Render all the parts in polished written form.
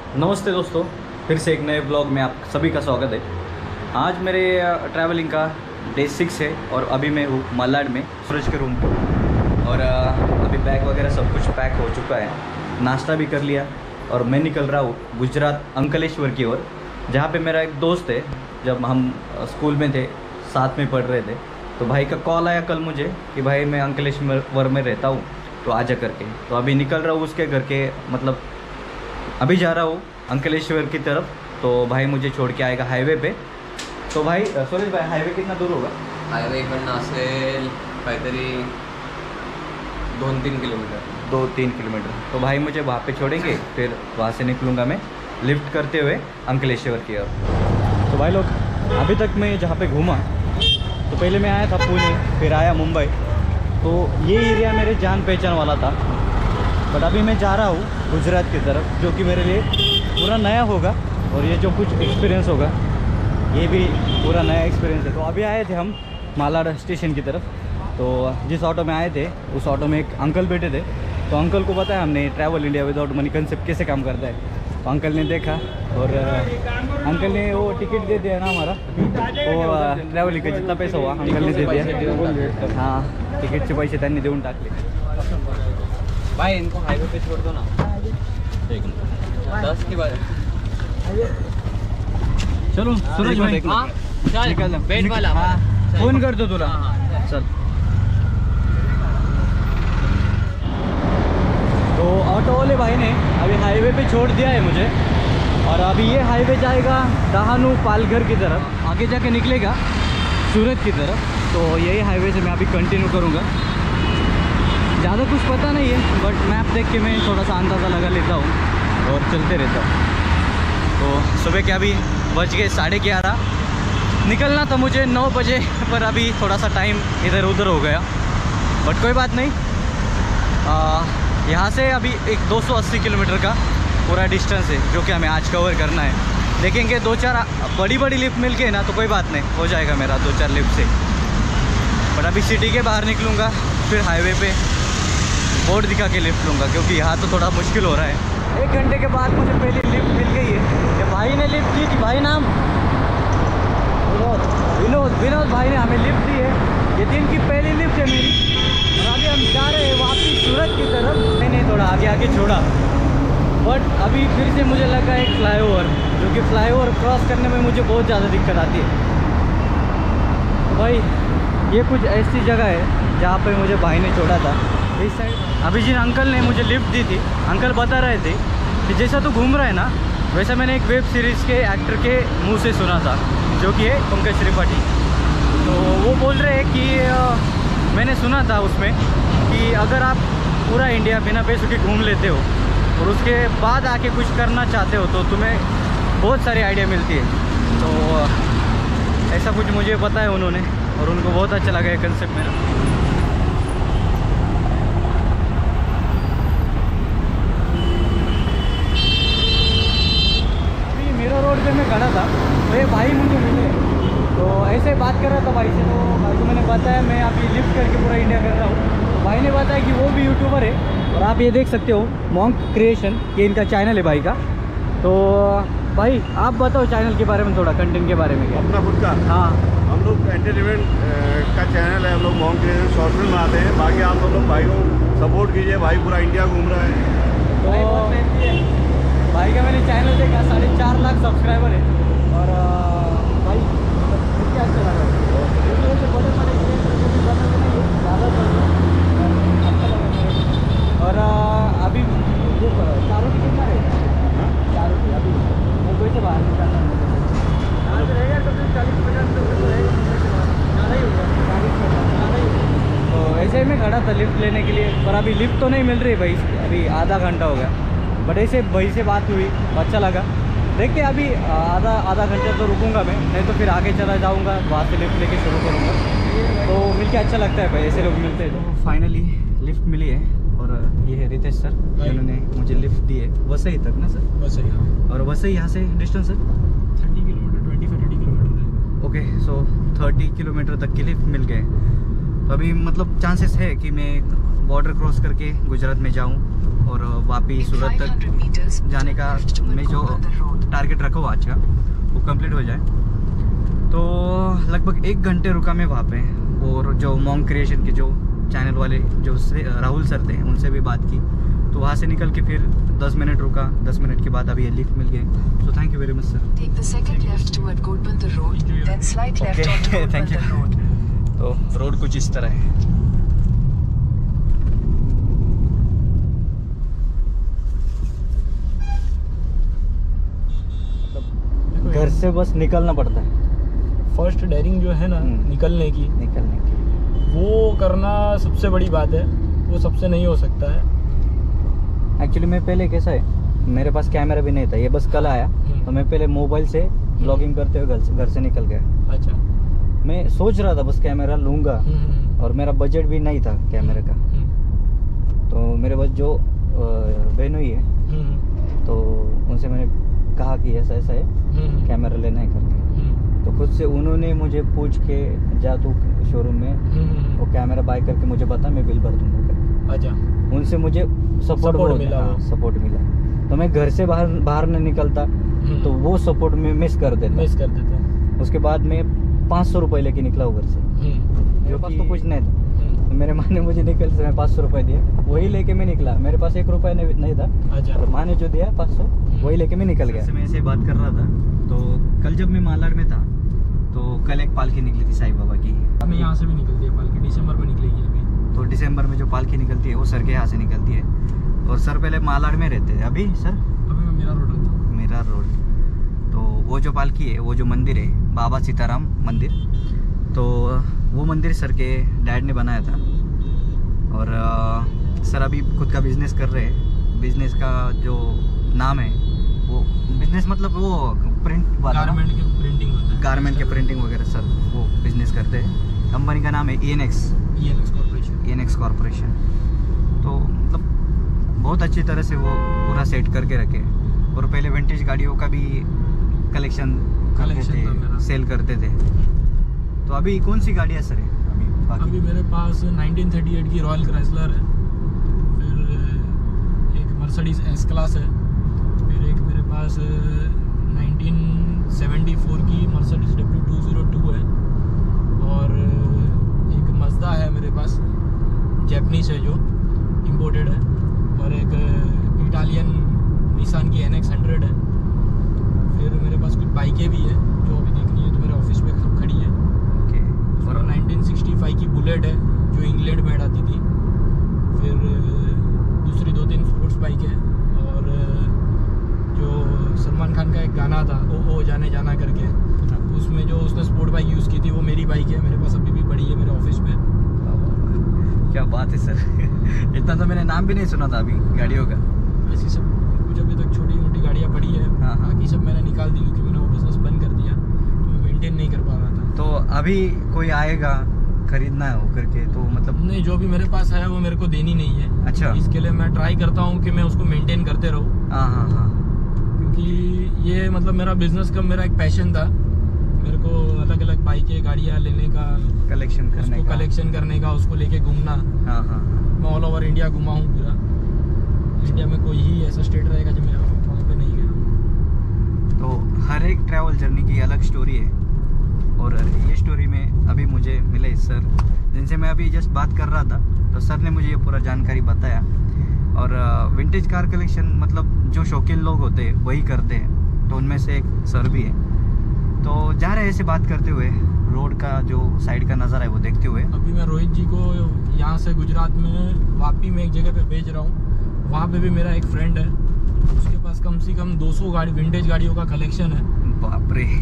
नमस्ते दोस्तों, फिर से एक नए ब्लॉग में आप सभी का स्वागत है। आज मेरे ट्रैवलिंग का डे 6 है और अभी मैं हूँ मालाड में सूरज के रूम पे। और अभी बैग वगैरह सब कुछ पैक हो चुका है, नाश्ता भी कर लिया और मैं निकल रहा हूँ गुजरात अंकलेश्वर की ओर, जहाँ पे मेरा एक दोस्त है। जब हम स्कूल में थे, साथ में पढ़ रहे थे, तो भाई का कॉल आया कल मुझे कि भाई मैं अंकलेश्वर में रहता हूँ तो आजा करके। तो अभी निकल रहा हूँ उसके घर के, मतलब अभी जा रहा हूँ अंकलेश्वर की तरफ। तो भाई मुझे छोड़ के आएगा हाईवे पे। तो भाई सुरेश भाई, हाईवे कितना दूर होगा? हायवे इकडनं असेल काहीतरी 2-3 किलोमीटर। 2-3 किलोमीटर। तो भाई मुझे वहाँ पे छोड़ेंगे, फिर वहाँ से निकलूँगा मैं लिफ्ट करते हुए अंकलेश्वर की ओर। तो भाई लोग, अभी तक मैं जहाँ पे घूमा, तो पहले मैं आया था पुणे, फिर आया मुंबई। तो ये एरिया मेरे जान पहचान वाला था, बट अभी मैं जा रहा हूँ गुजरात की तरफ, जो कि मेरे लिए पूरा नया होगा। और ये जो कुछ एक्सपीरियंस होगा, ये भी पूरा नया एक्सपीरियंस है। तो अभी आए थे हम मालाड स्टेशन की तरफ। तो जिस ऑटो में आए थे, उस ऑटो में एक अंकल बैठे थे। तो अंकल को बताया हमने travel India without money concept कैसे काम करता है। तो अंकल ने देखा और अंकल ने वो टिकट दे दिया ना हमारा, वो ट्रॅव्हलिंग का जितना पैसा हुआ अंकल ने दे दिया। हाँ, टिकटचे पैसे त्यांनी देऊन टाकले। भाई इनको हाईवे पे छोड़ दो ना। 10 की बात। चलो सूरज भाई, निकल बेट वाला। हाँ, फोन करतो तुला। चल। तो ऑटो वाले भाई ने अभी हाईवे पे छोड़ दिया है मुझे, और अभी ये हाईवे जाएगा डहानू पालघर की तरफ, आगे जाके निकलेगा सूरत की तरफ। तो यही हाईवे से मैं अभी कंटिन्यू करूँगा। ज़्यादा कुछ पता नहीं है, बट मैप देख के मैं थोड़ा सा अंदाज़ा लगा लेता हूँ और चलते रहता हूँ। तो सुबह के अभी बज गए 11:30। निकलना था मुझे 9 बजे, पर अभी थोड़ा सा टाइम इधर उधर हो गया, बट कोई बात नहीं। यहाँ से अभी एक 280 किलोमीटर का पूरा डिस्टेंस है, जो कि हमें आज कवर करना है। देखेंगे 2-4 बड़ी लिफ्ट मिल गई ना, तो कोई बात नहीं, हो जाएगा मेरा 2-4 लिफ्ट से। बट अभी सिटी के बाहर निकलूँगा, फिर हाईवे पे बोर्ड दिखा के लिफ्ट लूँगा, क्योंकि यहाँ तो थोड़ा मुश्किल हो रहा है। 1 घंटे के बाद मुझे पहली लिफ्ट मिल गई है। ये भाई ने लिफ्ट दी थी, भाई नाम विनोद भाई ने हमें लिफ्ट दी है। ये दिन की पहली लिफ्ट है मेरी। और अभी हम जा रहे हैं वापस सूरत की तरफ। मैंने थोड़ा आगे छोड़ा, बट अभी फिर से मुझे लगा एक फ्लाईओवर, जो कि फ्लाईओवर क्रॉस करने में मुझे बहुत ज़्यादा दिक्कत आती है। तो भाई ये कुछ ऐसी जगह है जहाँ पे मुझे भाई ने छोड़ा था, इस साइड। अभी जिन अंकल ने मुझे लिफ्ट दी थी, अंकल बता रहे थे कि जैसा तू घूम रहा है ना, वैसा मैंने एक वेब सीरीज़ के एक्टर के मुंह से सुना था, जो कि है पंकज त्रिपाठी। तो वो बोल रहे हैं कि मैंने सुना था उसमें कि अगर आप पूरा इंडिया बिना पैसों के घूम लेते हो और उसके बाद आके कुछ करना चाहते हो, तो तुम्हें बहुत सारी आइडिया मिलती है। तो ऐसा कुछ मुझे पता है उन्होंने, और उनको बहुत अच्छा लगा ये कंसेप्ट मेरा। रोड पे मैं खड़ा था, तो ये भाई मुझे मिले। तो ऐसे बात कर रहा था भाई से, तो भाई को मैंने बताया मैं अभी लिफ्ट करके पूरा इंडिया कर रहा हूँ। तो भाई ने बताया कि वो भी यूट्यूबर है, और आप ये देख सकते हो मॉन्क क्रिएशन, ये इनका चैनल है भाई का। तो भाई आप बताओ चैनल के बारे में, थोड़ा कंटेंट के बारे में। क्या अपना खुद का? हाँ, हम लोग एंटरटेनमेंट का चैनल है, हम लोग मॉन्क क्रिएशन शॉर्ट फिल्म बनाते हैं। बाकी आप लोग भाई को सपोर्ट कीजिए, भाई पूरा इंडिया घूम रहा है। तो भाई का मैंने चैनल देखा, 4.5 लाख सब्सक्राइबर है। और भाई क्या अच्छा लगा, और अभी वो 4 रोटी कितना है? 4 रोटी अभी मुंबई से बाहर निकालना रहेगा, तो फिर 40-50 रुपये रहेगा, ज़्यादा ही होगा, 40 ज़्यादा ही होगा। तो ऐसे ही मैं खड़ा था लिफ्ट लेने के लिए, पर अभी लिफ्ट तो नहीं मिल रही भाई, अभी आधा घंटा हो गया। बट ऐसे भाई से बात हुई, अच्छा लगा। देखते अभी आधा घंटा तो रुकूंगा मैं, नहीं तो फिर आगे चला जाऊंगा, वहाँ से लिफ्ट लेके शुरू करूँगा। तो मिलके अच्छा लगता है भाई, ऐसे लोग मिलते हैं। तो फाइनली लिफ्ट मिली है, और ये है रितेश सर, जिन्होंने मुझे लिफ्ट दी है वसई तक ना सर? वसई, हाँ। और वसई यहाँ से डिस्टेंस सर 30 किलोमीटर, 25-30 किलोमीटर है। ओके, सो 30 किलोमीटर तक की लिफ्ट मिल गए। तो अभी मतलब चांसेस है कि मैं बॉर्डर क्रॉस करके गुजरात में जाऊँ, और वापी सूरत तक जाने का मैं जो टारगेट रखा हुआ आज का वो कंप्लीट हो जाए। तो लगभग 1 घंटे रुका मैं वहाँ पे, और जो मॉन्क क्रिएशन के जो चैनल वाले जो राहुल सर थे उनसे भी बात की। तो वहाँ से निकल के फिर 10 मिनट रुका, 10 मिनट के बाद अभी ये लिफ्ट मिल गए। So thank you very much sir. Okay thank you. तो रोड कुछ इस तरह है। घर से बस निकलना पड़ता है। फर्स्ट डेयरिंग जो है ना निकलने की, वो करना सबसे बड़ी बात है, वो सबसे नहीं हो सकता है। एक्चुअली मैं पहले कैसा है, मेरे पास कैमरा भी नहीं था, ये बस कल आया। तो मैं पहले मोबाइल से ब्लॉगिंग करते हुए घर से निकल गया। अच्छा। मैं सोच रहा था बस कैमरा लूँगा, और मेरा बजट भी नहीं था कैमरे का। तो मेरे पास जो बहन हुई है, तो उनसे मैंने कहा कि ऐसा ऐसा है, कैमरा लेना है करके। तो खुद से उन्होंने मुझे पूछ के, जा तू शोरूम में वो कैमरा बाय करके मुझे बता, मैं बिल भर दूँगा। अच्छा। उनसे मुझे सपोर्ट मिला। तो मैं घर से बाहर नहीं निकलता, तो वो सपोर्ट में मिस कर देते। उसके बाद मैं 500 रुपये लेके निकला हूँ घर से, मेरे पास तो कुछ नहीं था। तो मेरे माँ ने मुझे निकल से 500 रुपये दिया, वही लेके मैं निकला। मेरे पास 1 रुपया नहीं था। अच्छा। और माँ ने जो दिया 500, वही लेके मैं निकल गया। मैं ऐसे बात कर रहा था, तो कल जब मैं मालाड में था, तो कल एक पालकी निकली थी साईं बाबा की। हमें यहाँ से भी निकलती है पालकी, दिसंबर में निकलेगी अभी। तो दिसंबर में जो पालकी निकलती है वो सर के यहाँ से निकलती है। और सर पहले मालाड में रहते थे, अभी सर अभी मैं मीरा रोड। तो वो जो पालकी है, वो जो मंदिर है बाबा सीताराम मंदिर, तो वो मंदिर सर के डैड ने बनाया था। और सर अभी खुद का बिजनेस कर रहे हैं। बिजनेस का जो नाम है, वो बिजनेस मतलब वो प्रिंट वाला, गारमेंट के प्रिंटिंग वगैरह सर वो बिजनेस करते हैं। कंपनी का नाम है ENX कॉर्पोरेशन। तो मतलब बहुत अच्छी तरह से वो पूरा सेट करके रखे। और पहले विंटेज गाड़ियों का भी कलेक्शन सेल करते थे। तो अभी कौन सी गाड़ियाँ सर है अभी मेरे पास 1938 की रॉयल क्राइसलर है, फिर एक मर्सिडीज एस क्लास है, फिर एक मेरे पास 1974 की मर्सिडीज W202 है, और एक मज़दा है मेरे पास, जैपनीज है जो इम्पोर्टेड है, और एक इटालियन निसान की NX100 है। फिर मेरे पास कुछ बाइकें भी है जो अभी देखनी है, तो मेरे ऑफिस पे सब खड़ी है। और 1965 की बुलेट है जो इंग्लैंड में आती थी। फिर दूसरी 2-3 स्पोर्ट्स बाइक है, और जो सलमान खान का एक गाना था ओ जाने जाना करके, उसमें जो उसने स्पोर्ट बाइक यूज़ की थी वो मेरी बाइक है, मेरे पास अभी भी पड़ी है मेरे ऑफिस में। क्या बात है सर। इतना तो मैंने नाम भी नहीं सुना था अभी गाड़ियों का। ऐसी सब कुछ अभी तक छोटी मोटी गाड़ियाँ पड़ी है, बाकी सब मैंने निकाल दी क्योंकि मैंने वो बिजनेस बंद कर दिया, तो मैं मेंटेन नहीं कर पा रहा था। तो अभी कोई आएगा खरीदना हो करके, तो मतलब नहीं, जो भी मेरे पास है वो मेरे को देनी नहीं है। अच्छा। इसके लिए मैं ट्राई करता हूँ कि मैं उसको मेंटेन करते रहूँ। हाँ। क्योंकि ये मतलब मेरा बिजनेस का मेरा एक पैशन था, मेरे को अलग अलग बाइकें गाड़ियाँ लेने का, कलेक्शन करने का, उसको लेके घूमना। हाँ। मैं ऑल ओवर इंडिया घुमा हूँ पूरा। इंडिया में कोई ही ऐसा स्टेट रहेगा जो मैं वहाँ पे नहीं गया। तो हर एक ट्रैवल जर्नी की अलग स्टोरी है, और ये स्टोरी में अभी मुझे मिले सर जिनसे मैं अभी जस्ट बात कर रहा था। तो सर ने मुझे ये पूरा जानकारी बताया। और विंटेज कार कलेक्शन मतलब जो शौकीन लोग होते हैं वही करते हैं, तो उनमें से एक सर भी है। तो जा रहे ऐसे बात करते हुए, रोड का जो साइड का नज़ारा है वो देखते हुए। अभी मैं रोहित जी को यहाँ से गुजरात में वापी में एक जगह पे भेज रहा हूँ। वहाँ पे भी मेरा एक फ्रेंड है, उसके पास कम से कम 200 विंटेज गाड़ियों का कलेक्शन है। बाप रे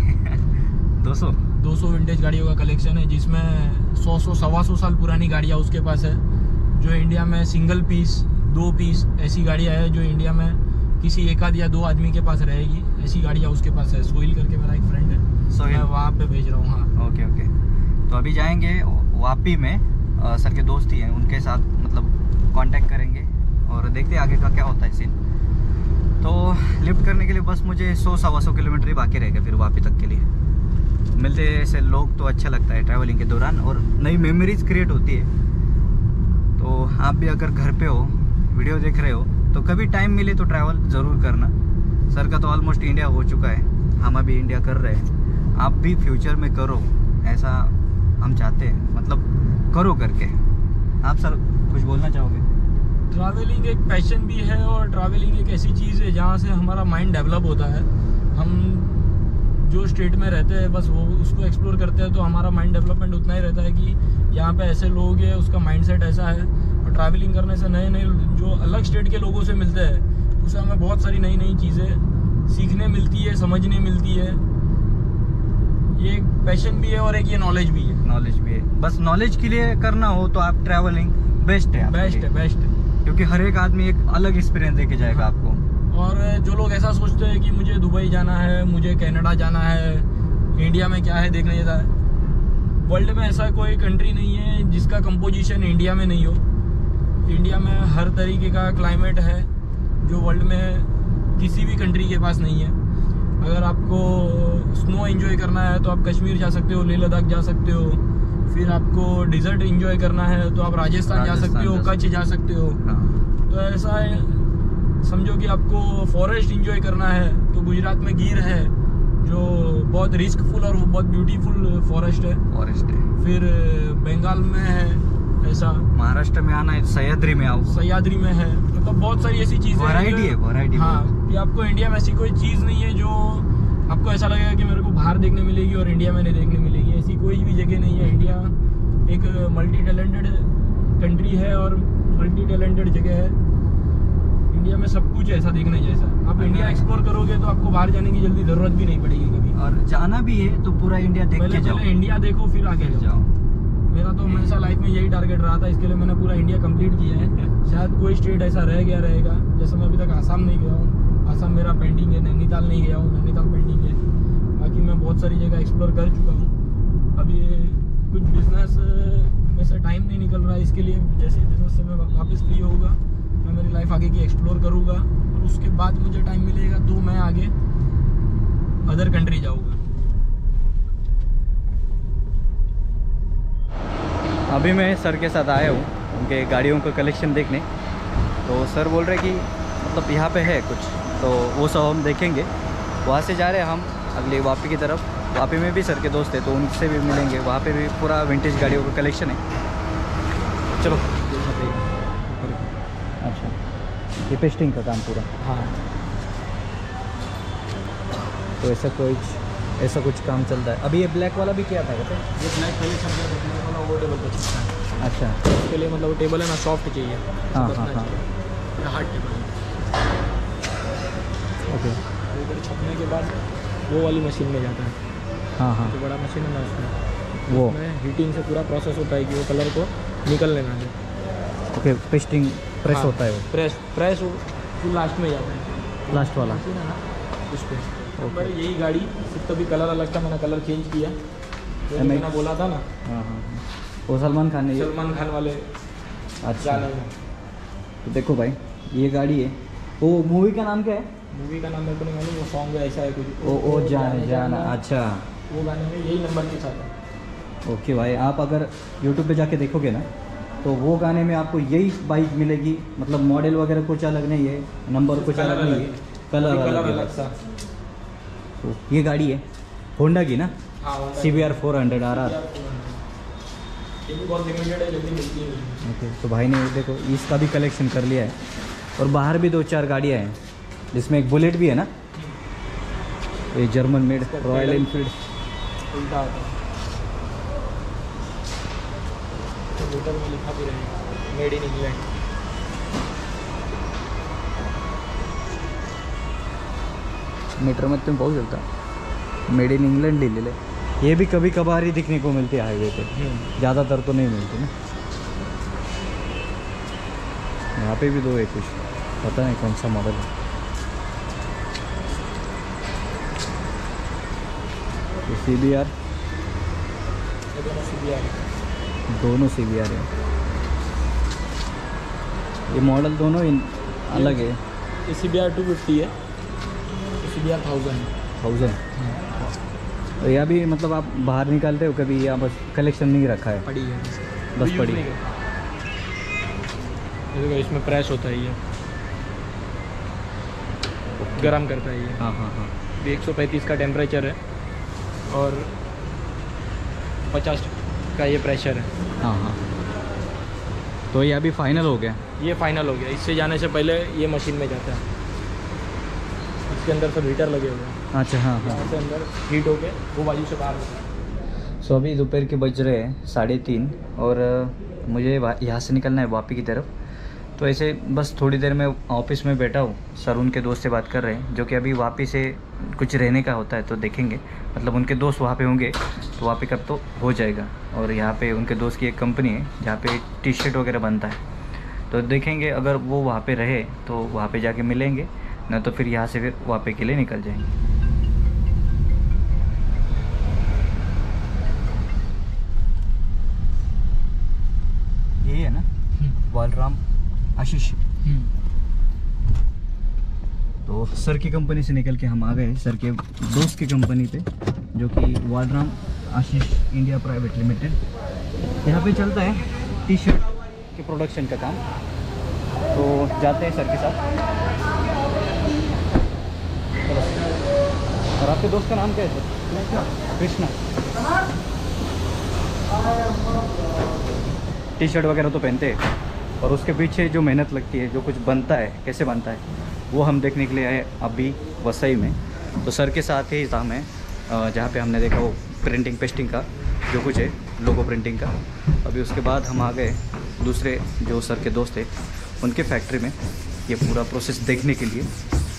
200 विंटेज गाड़ियों का कलेक्शन है, जिसमें 100-125 साल पुरानी गाड़ियाँ उसके पास है, जो इंडिया में सिंगल पीस 2 पीस ऐसी गाड़ियाँ है जो इंडिया में किसी एक आध या 2 आदमी के पास रहेगी, ऐसी गाड़ियाँ उसके पास है। सोहिल करके मेरा एक फ्रेंड है, मैं वहाँ पे भेज रहा हूँ। हाँ ओके। तो अभी जाएंगे वापी में, सर के दोस्त ही हैं, उनके साथ मतलब कांटेक्ट करेंगे और देखते हैं आगे का क्या होता है सीन। तो लिफ्ट करने के लिए बस मुझे 100-125 किलोमीटर ही बाकी रहेगा फिर वापी तक के लिए। मिलते ऐसे लोग तो अच्छा लगता है ट्रैवलिंग के दौरान, और नई मेमोरीज क्रिएट होती है। तो आप भी अगर घर पे हो, वीडियो देख रहे हो, तो कभी टाइम मिले तो ट्रैवल ज़रूर करना। सर का तो ऑलमोस्ट इंडिया हो चुका है, हम अभी इंडिया कर रहे हैं, आप भी फ्यूचर में करो, ऐसा हम चाहते हैं, मतलब करो करके। आप सर कुछ बोलना चाहोगे? ट्रैवलिंग एक पैशन भी है और ट्रैवलिंग एक ऐसी चीज़ है जहाँ से हमारा माइंड डेवलप होता है। हम जो स्टेट में रहते हैं बस वो उसको एक्सप्लोर करते हैं तो हमारा माइंड डेवलपमेंट उतना ही रहता है कि यहाँ पे ऐसे लोग हैं, उसका माइंडसेट ऐसा है। और ट्रैवलिंग करने से नए नए जो अलग स्टेट के लोगों से मिलते हैं उससे हमें बहुत सारी नई नई चीज़ें सीखने मिलती है, समझने मिलती है। ये एक पैशन भी है और एक ये नॉलेज भी है। नॉलेज भी है, बस नॉलेज के लिए करना हो तो आप ट्रैवलिंग बेस्ट है, बेस्ट है क्योंकि हर एक आदमी एक अलग एक्सपीरियंस देके जाएगा आपको। और जो लोग ऐसा सोचते हैं कि मुझे दुबई जाना है, मुझे कनाडा जाना है, इंडिया में क्या है देखने जैसा है, वर्ल्ड में ऐसा कोई कंट्री नहीं है जिसका कंपोजिशन इंडिया में नहीं हो। इंडिया में हर तरीके का क्लाइमेट है जो वर्ल्ड में किसी भी कंट्री के पास नहीं है। अगर आपको स्नो एंजॉय करना है तो आप कश्मीर जा सकते हो, लेह लद्दाख जा सकते हो। फिर आपको डिजर्ट एंजॉय करना है तो आप राजस्थान जा सकते हो, कच्छ जा सकते हो। तो ऐसा है, समझो कि आपको फॉरेस्ट एंजॉय करना है तो गुजरात में गिर है जो बहुत रिस्कफुल और बहुत ब्यूटीफुल फॉरेस्ट है। फिर बंगाल में है ऐसा, महाराष्ट्र में आना है सह्याद्री में आओ, सह्याद्री में है। मतलब बहुत सारी ऐसी चीज़ें वैरायटी। हाँ, कि आपको इंडिया में ऐसी कोई चीज़ नहीं है जो आपको ऐसा लगेगा कि मेरे को बाहर देखने मिलेगी और इंडिया में नहीं देखने मिलेगी। ऐसी कोई भी जगह नहीं है। इंडिया एक मल्टी टैलेंटेड कंट्री है और मल्टी टैलेंटेड जगह है। इंडिया में सब कुछ ऐसा देखने जैसा। आप इंडिया एक्सप्लोर करोगे तो आपको बाहर जाने की जल्दी ज़रूरत भी नहीं पड़ेगी कभी। और जाना भी है तो पूरा इंडिया देख के जाओ। पहले इंडिया देखो फिर आगे जाओ। मेरा तो हमेशा लाइफ में यही टारगेट रहा था, इसके लिए मैंने पूरा इंडिया कंप्लीट किया है। शायद कोई स्टेट ऐसा रह गया रहेगा, जैसे मैं अभी तक आसाम नहीं गया हूँ, आसाम मेरा पेंडिंग है। नैनीताल नहीं गया हूँ, नैनीताल पेंडिंग है। बाकी मैं बहुत सारी जगह एक्सप्लोर कर चुका हूँ। अभी कुछ बिजनेस में से टाइम नहीं निकल रहा है, इसके लिए जैसे बिजनेस से मैं वापस फ्री होऊंगा मैं मेरी लाइफ आगे की एक्सप्लोर करूँगा और उसके बाद मुझे टाइम मिलेगा तो मैं आगे अदर कंट्री जाऊँगा। अभी मैं सर के साथ आया हूँ उनके गाड़ियों का कलेक्शन देखने। तो सर बोल रहे कि मतलब यहाँ पे है कुछ, तो वो सब हम देखेंगे। वहाँ से जा रहे हैं हम अगली वापी की तरफ। वापी में भी सर के दोस्त है तो उनसे भी मिलेंगे, वहाँ पे भी पूरा विंटेज गाड़ियों का कलेक्शन है। चलो। अच्छा, ये पेस्टिंग का काम पूरा? हाँ। तो ऐसा कुछ काम चलता है। अभी ये ब्लैक वाला भी क्या था कहते हैं? ये ब्लैक पहले छपने वाला वो टेबल पर छपता है। अच्छा, उसके लिए मतलब वो टेबल है ना सॉफ्ट चाहिए। हाँ। हार्ड टेबल है। ओके। टेबल छपने के बाद वो वाली मशीन में जाता है। हाँ। जो बड़ा मशीन है ना उसमें वो हीटिंग से पूरा प्रोसेस होता है कि वो कलर को निकल लेना है। ओके, पेस्टिंग प्रेस हाँ, होता है वो? प्रेस वो लास्ट में जाता है, लास्ट वाला मशीन है ना उस पर। पर यही गाड़ी सिर्फ तभी कलर अलग था, मैंने कलर चेंज किया। जो मैंने बोला था ना, हाँ। वो सलमान खान ने, सलमान खान वाले अच्छा। गाने में। तो देखो भाई ये गाड़ी है। वो मूवी का नाम क्या है? मूवी का नाम मेरे को नहीं मालूम, वो सॉन्ग ऐसा है कुछ ओ जाना। अच्छा, वो गाने में यही नंबर के साथ है। ओके भाई, आप अगर यूट्यूब पे जाके देखोगे ना तो वो गाने में आपको यही बाइक मिलेगी। मतलब मॉडल वगैरह कुछ अलग नहीं है, नंबर कुछ अलग नहीं है, कलर अलग सा। तो ये गाड़ी है होंडा की ना, हाँ, CBR 400 RR। ये भी बहुत लिमिटेड है, जल्दी मिलती है। ओके, तो भाई ने देखो इसका भी कलेक्शन कर लिया है। और बाहर भी 2-4 गाड़ियाँ हैं जिसमें एक बुलेट भी है ना, ये जर्मन मेड रॉयल एनफील्ड। उल्टा होता है तो मीटर में लिखा भी रहेगा मेड इन इंग्लैंड। मीटर में तुम बहुत चलता मेड इन इंग्लैंड ले ले। ये भी कभी कभार ही दिखने को मिलती है हाईवे पे, ज़्यादातर तो नहीं मिलती ना। यहाँ पे भी 2 है, कुछ पता नहीं कौन सा मॉडल है। CBR, दोनों CBR है। ये मॉडल दोनों अलग है। ये CBR 250 है, CBR 1000। तो यह भी मतलब आप बाहर निकालते हो कभी या बस कलेक्शन नहीं रखा है? पड़ी है बस पड़ी है। देखो इसमें प्रेस होता है ये गर्म करता है ये। हाँ हाँ हाँ। ये 135 का टेम्परेचर है और 50 का ये प्रेशर है। हाँ हाँ। तो ये अभी फाइनल हो गया? ये फाइनल हो गया। इससे जाने से पहले ये मशीन में जाता है। इसके अंदर सब हीटर लगे हुए हैं। अच्छा हाँ हाँ। यहाँ से अंदर हीट होके वो बाजू से बाहर होता है। सो अभी दोपहर के बज रहे हैं 3:30 और मुझे यहाँ से निकलना है वापी की तरफ। तो ऐसे बस थोड़ी देर में ऑफिस में बैठा हूँ, सर उनके दोस्त से बात कर रहे हैं जो कि अभी वापी से कुछ रहने का होता है तो देखेंगे, मतलब उनके दोस्त वहाँ पे होंगे तो वहाँ पे कब तो हो जाएगा। और यहाँ पे उनके दोस्त की एक कंपनी है जहाँ पे टी शर्ट वगैरह बनता है, तो देखेंगे अगर वो वहाँ पे रहे तो वहाँ पे जाके मिलेंगे, ना तो फिर यहाँ से फिर वापी के लिए निकल जाएंगे। ये है ना वालराम आशीष। तो सर की कंपनी से निकल के हम आ गए सर के दोस्त की कंपनी पे, जो कि Walram Ashish India private limited. यहाँ पे चलता है टी शर्ट के प्रोडक्शन का काम। तो जाते हैं सर के साथ। और आपके दोस्त का नाम क्या है सर? कृष्णा। टी शर्ट वगैरह तो पहनते हैं और उसके पीछे जो मेहनत लगती है, जो कुछ बनता है, कैसे बनता है, वो हम देखने के लिए आए अभी वसई में। तो सर के साथ ही काम है जहाँ पे हमने देखा वो प्रिंटिंग पेस्टिंग का जो कुछ है, लोगो प्रिंटिंग का। अभी उसके बाद हम आ गए दूसरे जो सर के दोस्त थे उनके फैक्ट्री में ये पूरा प्रोसेस देखने के लिए।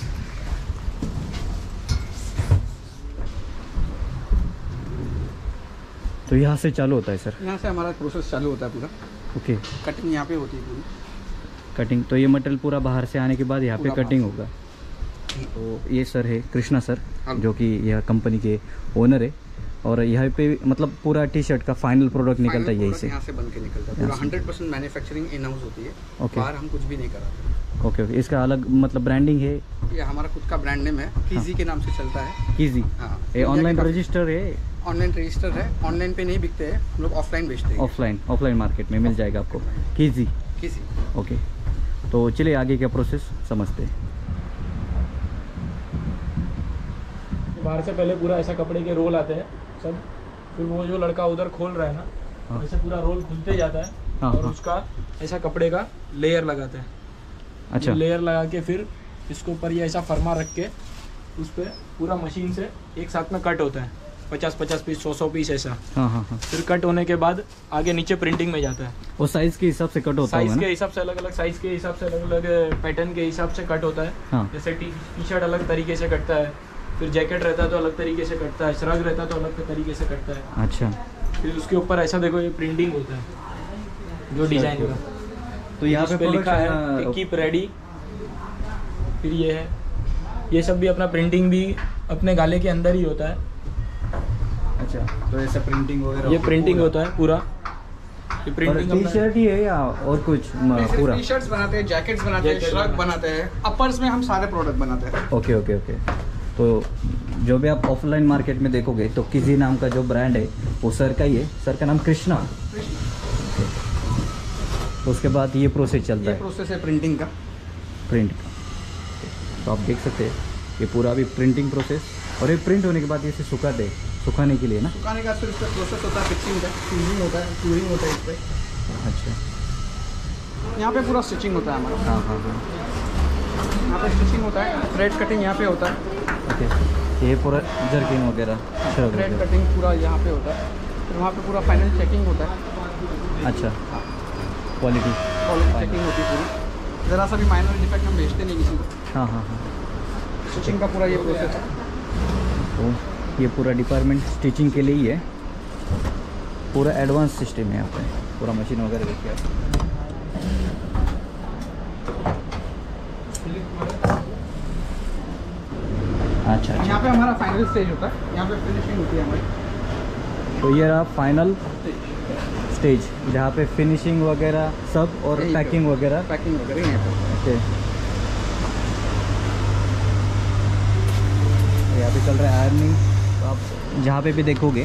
तो यहाँ से चालू होता है सर? यहाँ से हमारा प्रोसेस चालू होता है पूरा। ओके। कटिंग यहाँ पे होती है पूरी। कटिंग, तो ये मटेरियल पूरा बाहर से आने के बाद यहाँ पे कटिंग होगा। तो ये सर है कृष्णा सर, जो कि यह कंपनी के ओनर है। और यहाँ पे मतलब पूरा टी शर्ट का फाइनल प्रोडक्ट निकलता है यहीं से? यहाँ से बन के निकलता है पूरा। 100% मैन्युफैक्चरिंग इन हाउस होती है। ओके। बाहर हम कुछ भी नहीं कराते। Okay okay. इसका अलग मतलब ब्रांडिंग है? ये हमारा खुद का ब्रांड नेम है, कीजी के नाम से चलता है। कीजी। हाँ। ये ऑनलाइन रजिस्टर है? ऑनलाइन रजिस्टर है, ऑनलाइन पे नहीं बिकते हैं हम लोग, ऑफलाइन बेचते हैं। ऑफलाइन मार्केट में मिल जाएगा आपको कीजी। कीजी। ओके। तो चलिए आगे का प्रोसेस समझते हैं। बाहर से पहले पूरा ऐसा कपड़े के रोल आते हैं सब, फिर वो जो लड़का उधर खोल रहा है ना, हाँ। वैसे पूरा रोल खुलते जाता है। हाँ, और हाँ। उसका ऐसा कपड़े का लेयर लगाते हैं। अच्छा। लेयर लगा के फिर इसके ऊपर ये ऐसा फरमा रख के उस पर पूरा मशीन से एक साथ में कट होता है, 50-50 पीस, 100-100 पीस ऐसा। हाँ हाँ हाँ। फिर कट होने के बाद आगे नीचे प्रिंटिंग में जाता है। वो साइज के हिसाब से कट होता है? साइज के हिसाब से अलग अलग, साइज के हिसाब से अलग अलग, पैटर्न के हिसाब से कट होता है। हाँ। जैसे टी शर्ट अलग तरीके से कटता है, फिर जैकेट रहता है तो अलग तरीके से कटता है, श्रग रहता है तो अलग तरीके से कटता है। अच्छा। फिर उसके ऊपर ऐसा देखो ये प्रिंटिंग होता है जो डिजाइन का। तो यहाँ पे लिखा है कीप रेडी। फिर ये है, ये सब भी अपना प्रिंटिंग भी अपने गाले के अंदर ही होता है। अच्छा। तो ऐसा प्रिंटिंग वगैरह? ये प्रिंटिंग होता है पूरा। ये प्रिंटिंग टी शर्ट ही है या और कुछ पूरा? टी शर्ट्स बनाते हैं, जैकेट्स बनाते हैं, श्रग बनाते हैं, अपर्स में हम सारे प्रोडक्ट बनाते हैं। Okay okay okay. तो जो भी आप ऑफलाइन मार्केट में देखोगे तो किसी नाम का जो ब्रांड है वो सर का ही है। सर का नाम कृष्णा। तो उसके बाद ये प्रोसेस चलता ये है? प्रोसेस है प्रिंटिंग का। प्रिंट का। तो आप देख सकते हैं ये पूरा अभी प्रिंटिंग प्रोसेस। और ये प्रिंट होने के बाद इसे सुखाते हैं, सुखाने के लिए ना? सुखाने का फिर इसका प्रोसेस होता है, फिक्सिंग का, फ्यूजिंग होता है, क्यूरिंग होता है इस पर। अच्छा। यहाँ पे पूरा स्टिचिंग होता है हमारा। हाँ हाँ हाँ। यहाँ पे स्टिचिंग होता है, थ्रेड कटिंग यहाँ पे होता है। ओके। ये पूरा जर्किन वगैरह, श्रग थ्रेड वगैरह? कटिंग पूरा यहाँ पे होता है। फिर वहाँ पे पूरा फाइनल चेकिंग होता है। अच्छा। क्वालिटी चेकिंग होती है पूरी। ज़रा सा भी माइनर डिफेक्ट हम भेजते नहीं किसी को। हाँ हाँ हाँ। स्टिचिंग का पूरा ये प्रोसेस है। तो ये पूरा डिपार्टमेंट स्टिचिंग के लिए ही है। पूरा एडवांस सिस्टम है यहाँ पे, पूरा मशीन वगैरह देखिए आप। अच्छा अच्छा। यहाँ पे हमारा फाइनल स्टेज होता है, यहाँ पे फिनिशिंग होती है हमारी। तो ये रहा फाइनल स्टेज जहाँ पे फिनिशिंग वगैरह सब और यहीं पे। पैकिंग वगैरह। पैकिंग वगैरह यहाँ पे। ओके। यहाँ पे चल रहा है आयरनिंग। तो आप जहाँ पे भी देखोगे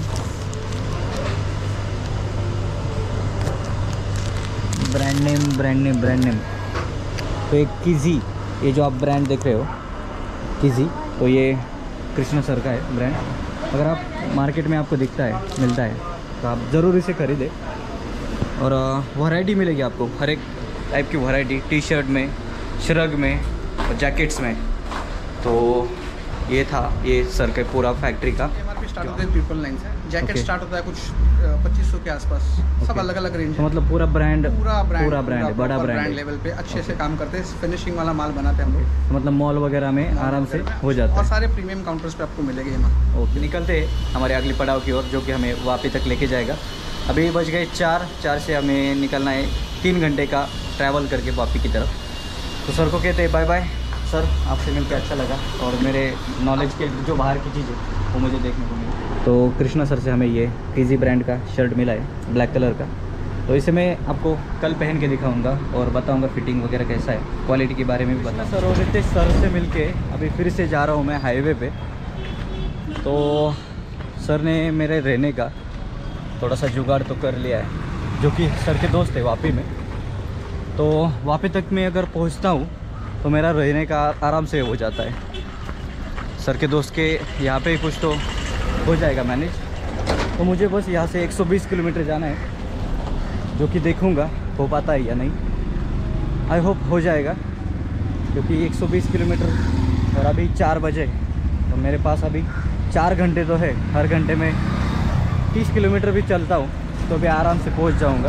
ब्रांड नेम। तो एक कीजी, ये जो आप ब्रांड देख रहे हो कीजी। तो ये कृष्णा सर का है ब्रांड। अगर आप मार्केट में आपको दिखता है, मिलता है, तो आप ज़रूर इसे खरीदें। और वैरायटी मिलेगी आपको, हर एक टाइप की वैरायटी, टी शर्ट में, श्रग में और जैकेट्स में। तो ये था ये सर के पूरा फैक्ट्री का। MRP स्टार्ट होता है 999 से, जैकेट Okay. स्टार्ट होता है कुछ 2500 के आसपास, सब Okay. अलग अलग रेंज तो मतलब पूरा ब्रांड है, बड़ा ब्रांड ब्रांड लेवल पे अच्छे से काम करते हैं, फिनिशिंग वाला माल बनाते हैं हम लोग। तो मतलब मॉल वगैरह में आराम से हो जाता और है। सारे प्रीमियम काउंटर्स पे आपको मिलेगा ये माल। ओके, निकलते हैं हमारे अगली पड़ाव की ओर, जो कि हमें वापी तक लेके जाएगा। अभी बज गए 4 से हमें निकलना है 3 घंटे का ट्रैवल करके वापी की तरफ। तो सर को कहते हैं बाय बाय। सर, आपसे मिलकर अच्छा लगा और मेरे नॉलेज के जो बाहर की चीज़ है वो मुझे देखने को मिली। तो कृष्णा सर से हमें ये कीजी ब्रांड का शर्ट मिला है, ब्लैक कलर का। तो इसे मैं आपको कल पहन के दिखाऊंगा और बताऊंगा फिटिंग वगैरह कैसा है, क्वालिटी के बारे में भी बताऊंगा। सर और रितेश सर से मिलके अभी फिर से जा रहा हूँ मैं हाईवे पे। तो सर ने मेरे रहने का थोड़ा सा जुगाड़ तो कर लिया है, जो कि सर के दोस्त है वापी में। तो वापी तक मैं अगर पहुंचता हूं तो मेरा रहने का आराम से हो जाता है। सर के दोस्त के यहाँ पे ही कुछ तो हो जाएगा मैनेज। तो मुझे बस यहाँ से 120 किलोमीटर जाना है, जो कि देखूंगा हो पाता है या नहीं। आई होप हो जाएगा, क्योंकि 120 किलोमीटर और अभी 4 बजे, तो मेरे पास अभी 4 घंटे तो है। हर घंटे में 30 किलोमीटर भी चलता हूँ तो भी आराम से पहुँच जाऊँगा।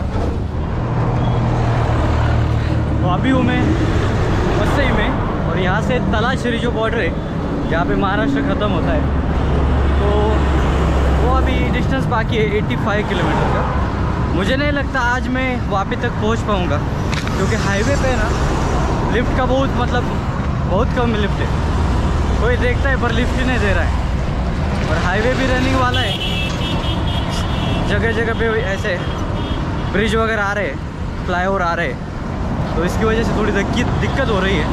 तो अभी हूँ मैं वसई में, और यहाँ से तलाश्री जो बॉर्डर है जहाँ पे महाराष्ट्र ख़त्म होता है, तो वो अभी डिस्टेंस बाकी है 85 किलोमीटर का। मुझे नहीं लगता आज मैं वापी तक पहुँच पाऊँगा, क्योंकि हाईवे पे ना लिफ्ट का बहुत कम लिफ्ट है। कोई देखता है पर लिफ्ट ही नहीं दे रहा है। और हाईवे भी रनिंग वाला है, जगह जगह पे ऐसे ब्रिज वगैरह आ रहे हैं, फ्लाईओवर आ रहे हैं, तो इसकी वजह से थोड़ी दिक्कत हो रही है।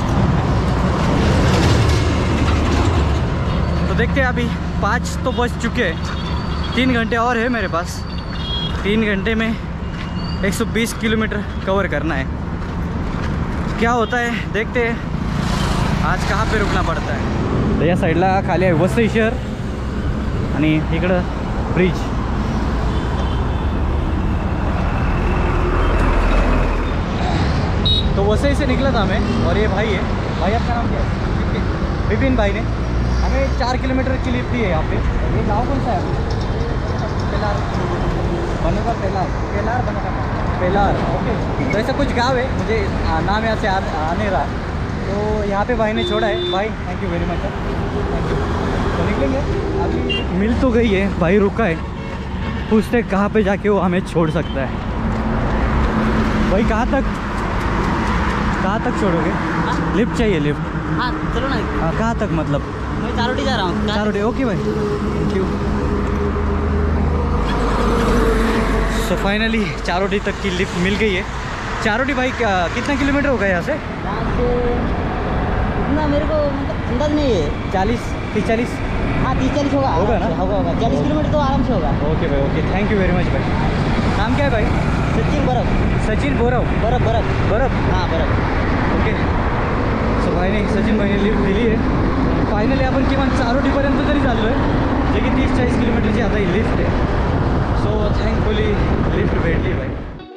तो देखते हैं, अभी 5 तो बज चुके हैं, 3 घंटे और है मेरे पास। 3 घंटे में 120 किलोमीटर कवर करना है। क्या होता है देखते हैं आज कहाँ पे रुकना पड़ता है। तर या साईडला खाली आहे वसई शहर आणि इकडं ब्रिज। तो वसई से निकला था मैं, और ये भाई है, भाई आपका नाम क्या है? विपिन भाई ने हमें 4 किलोमीटर की लिफ्ट दी है यहाँ पे। ये गाँव कौन सा है? पेलार बनेगा, पेलार बनेगा, पेलार। ओके, तो ऐसा कुछ गाँव है, मुझे नाम यहाँ से आ नहीं रहा। तो यहाँ पे भाई ने छोड़ा है। भाई thank you very much sir, thank you. तो निकलेंगे अभी। मिल तो गई है, भाई रुका है, पूछते कहाँ पे जाके वो हमें छोड़ सकता है। भाई कहाँ तक छोड़ोगे? लिफ्ट चाहिए, लिफ्ट। हाँ चलो ना। हाँ, कहाँ तक मतलब? मैं चारोटी जा रहा हूँ। चारोटी। ओके भाई, thank you. So finally Charoti तक की लिफ्ट मिल गई है। चारोटी भाई कितना किलोमीटर होगा यहाँ से? यहाँ से इतना मेरे को मतलब अंदाज नहीं है। 40 हाँ 30-40 होगा। होगा ना? होगा 40 किलोमीटर तो आराम से होगा। ओके भाई, okay, thank you very much भाई। नाम क्या है भाई? सचिन बोरव। बरफ। हाँ बरफ। ओके, सो सचिन भाईने लिफ्ट दिली आहे। फायनली आपण किमान चारोटीपर्यंत तरी झालो आहे, जे की 30-40 किलोमीटरची आता ही लिफ्ट आहे। सो थँकफुली लिफ्ट भेटली भाई।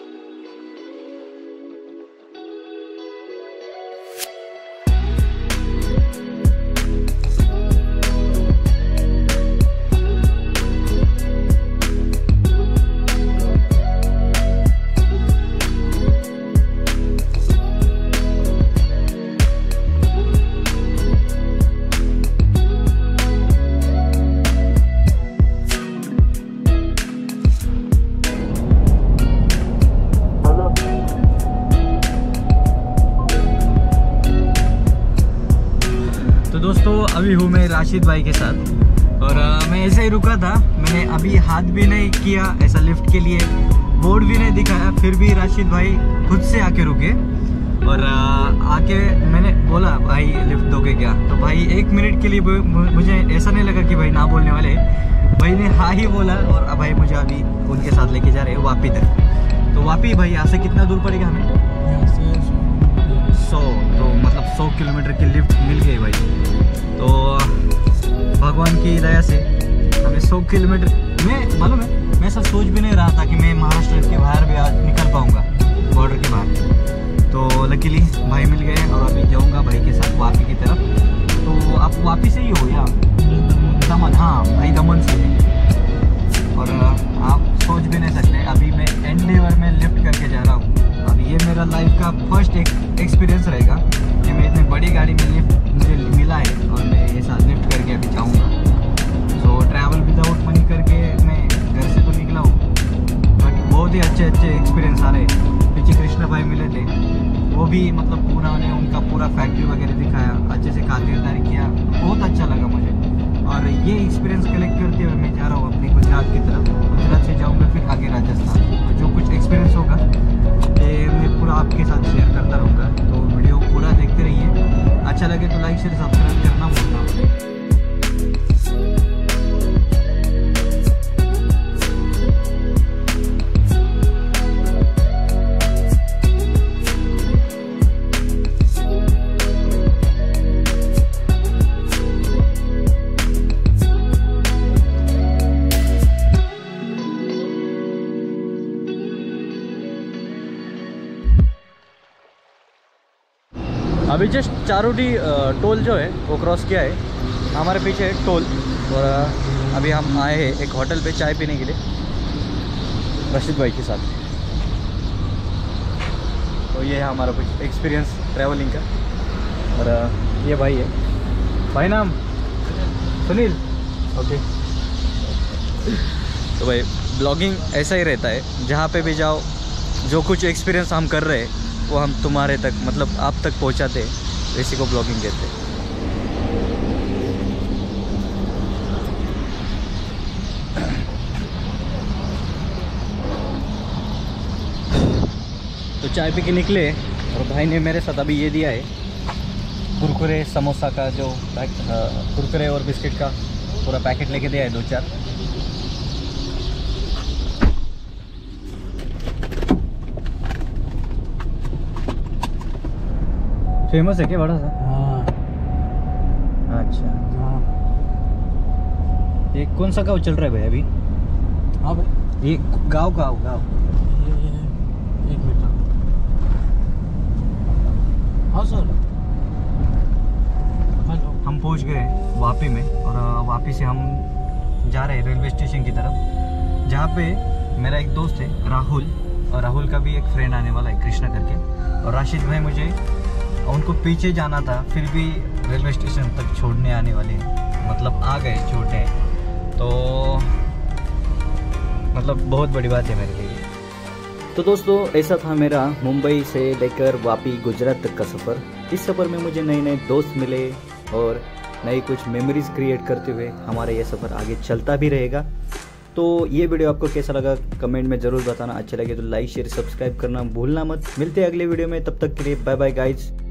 दोस्तों अभी हूँ मैं राशिद भाई के साथ, और मैं ऐसे ही रुका था। मैंने अभी हाथ भी नहीं किया ऐसा लिफ्ट के लिए, बोर्ड भी नहीं दिखाया, फिर भी राशिद भाई खुद से आके रुके। और आके मैंने बोला भाई लिफ्ट दोगे क्या? तो भाई 1 मिनट के लिए मुझे ऐसा नहीं लगा कि भाई ना बोलने वाले, भाई ने हाँ ही बोला। और भाई मुझे अभी उनके साथ लेके जा रहे हैं वापी तक। तो वापी भाई यहाँ से कितना दूर पड़ेगा हमें? यहाँ से 100, तो मतलब 100 किलोमीटर की लिफ्ट मिल गई भाई। तो भगवान की दया से हमें 100 किलोमीटर, मैं मालूम है मैं ऐसा सोच भी नहीं रहा था कि मैं महाराष्ट्र के बाहर भी आज निकल पाऊँगा, बॉर्डर के बाहर। तो लकीली भाई मिल गए और अभी जाऊँगा भाई के साथ वापी की तरफ। तो आप वापी से ही हो या दमन? हाँ भाई दमन से है। और आप सोच भी नहीं सकते अभी मैं एंडेवर में लिफ्ट करके जा रहा हूँ। अब ये मेरा लाइफ का फर्स्ट एक्सपीरियंस रहेगा कि मैं इतनी बड़ी गाड़ी में लिफ्ट मुझे मिला है और मैं ये साथ लिफ्ट करके अभी जाऊँगा। तो ट्रैवल विदाउट मनी करके मैं घर से तो निकला हूँ, बट बहुत ही अच्छे एक्सपीरियंस आ रहे। पीछे कृष्णा भाई मिले थे, वो भी मतलब पूरा उन्हें उनका पूरा फैक्ट्री वगैरह दिखाया, अच्छे से खातिरदारी किया, बहुत अच्छा लगा मुझे। और ये एक्सपीरियंस कलेक्ट करते हुए मैं जा रहा हूँ अपनी गुजरात की तरफ। गुजरात से जाऊँगा फिर आगे राजस्थान। तो जो कुछ एक्सपीरियंस होगा ये मैं पूरा आपके साथ शेयर करता रहूँगा। तो वीडियो पूरा देखते रहिए, अच्छा लगे तो लाइक शेयर सब्सक्राइब करना भूलना मत। अभी जस्ट चारोडी टोल जो है वो क्रॉस किया है, हमारे पीछे है टोल। और अभी हम आए हैं एक होटल पे चाय पीने के लिए रशीद भाई के साथ। तो ये है हमारा कुछ एक्सपीरियंस ट्रैवलिंग का। और ये भाई है, भाई नाम सुनील, ओके। तो भाई ब्लॉगिंग ऐसा ही रहता है, जहाँ पे भी जाओ जो कुछ एक्सपीरियंस हम कर रहे हैं वो हम तुम्हारे तक मतलब आप तक पहुंचाते हैं, इसी को ब्लॉगिंग कहते हैं। तो चाय पी के निकले और भाई ने मेरे साथ अभी ये दिया है कुरकुरे समोसा का जो कुरकुरे और बिस्किट का पूरा पैकेट लेके दिया है 2-4। फेमस है क्या बड़ा सा? हाँ। अच्छा हाँ। ये कौन सा गाँव चल रहा है भाई अभी? हाँ भाई ये गाँव ये 1 मिनट। हाँ सर, हेलो। हम पहुंच गए वापी में और वापी से हम जा रहे हैं रेलवे स्टेशन की तरफ, जहाँ पे मेरा एक दोस्त है राहुल, और राहुल का भी एक फ्रेंड आने वाला है कृष्णा करके। और राशिद भाई मुझे उनको पीछे जाना था, फिर भी रेलवे स्टेशन तक छोड़ने आने वाले हैं, मतलब आ गए छोड़ने। तो मतलब बहुत बड़ी बात है मेरे लिए। तो दोस्तों ऐसा था मेरा मुंबई से लेकर वापी गुजरात तक का सफ़र। इस सफ़र में मुझे नए नए दोस्त मिले और नई कुछ मेमोरीज क्रिएट करते हुए हमारा ये सफ़र आगे चलता भी रहेगा। तो ये वीडियो आपको कैसा लगा कमेंट में ज़रूर बताना। अच्छा लगे तो लाइक शेयर सब्सक्राइब करना भूलना मत। मिलते हैं अगले वीडियो में, तब तक के लिए बाय बाय गाइज।